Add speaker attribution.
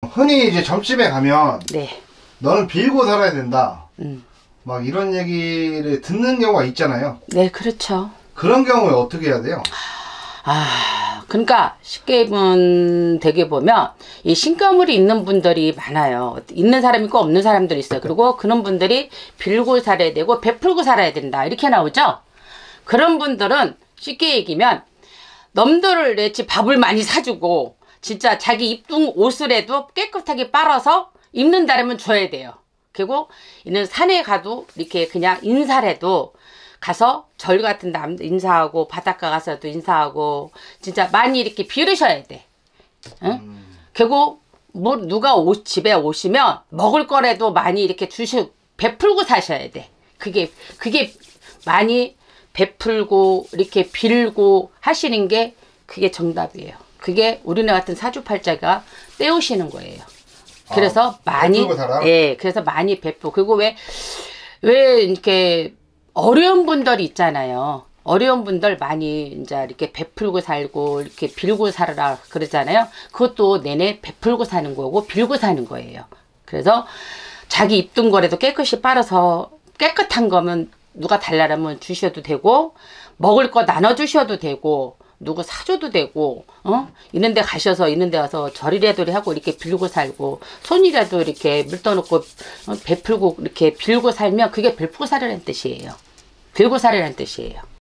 Speaker 1: 흔히 이제 점집에 가면
Speaker 2: 네.
Speaker 1: 너는 빌고 살아야 된다. 막 이런 얘기를 듣는 경우가 있잖아요.
Speaker 2: 네, 그렇죠.
Speaker 1: 그런 경우에 어떻게 해야 돼요?
Speaker 2: 그러니까 쉽게 되게 보면 이 신가물이 있는 분들이 많아요. 있는 사람이 있고 없는 사람들이 있어요. 그리고 그런 분들이 빌고 살아야 되고 베풀고 살아야 된다. 이렇게 나오죠. 그런 분들은 쉽게 얘기하면 넘들을 내지 밥을 많이 사주고 진짜 자기 입던 옷을해도 깨끗하게 빨아서 입는다라면 줘야 돼요. 그리고 이는 산에 가도 이렇게 그냥 인사를 해도 가서 절 같은 데 인사하고 바닷가 가서도 인사하고 진짜 많이 이렇게 빌으셔야 돼. 응? 그리고 뭐 누가 집에 오시면 먹을 거라도 많이 이렇게 베풀고 사셔야 돼. 그게 많이 베풀고 이렇게 빌고 하시는 게 그게 정답이에요. 그게 우리네 같은 사주팔자가 때우시는 거예요. 그래서 많이, 예, 그래서 많이 베푸고. 그리고 왜 이렇게 어려운 분들이 있잖아요. 어려운 분들 많이 이제 이렇게 베풀고 살고 이렇게 빌고 살아라 그러잖아요. 그것도 내내 베풀고 사는 거고 빌고 사는 거예요. 그래서 자기 입던 거라도 깨끗이 빨아서 깨끗한 거면 누가 달라면 주셔도 되고 먹을 거 나눠 주셔도 되고 누구 사줘도 되고 있는 데 가셔서 있는 데 와서 절이라도 하고 이렇게 빌고 살고 손이라도 이렇게 물 떠놓고 베풀고 이렇게 빌고 살면 그게 베풀고 살이라는 뜻이에요. 빌고 살이라는 뜻이에요.